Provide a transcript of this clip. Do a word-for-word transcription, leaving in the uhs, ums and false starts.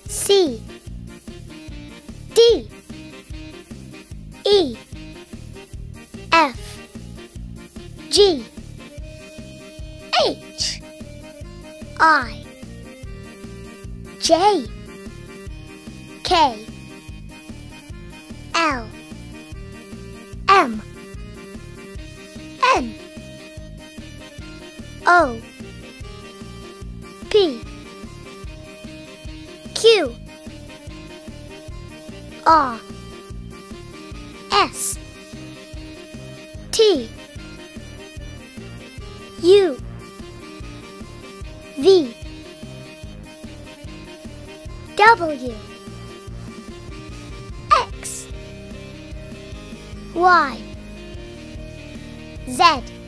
C D E F G H I J K L M N O P Q R S T U V W X Y Z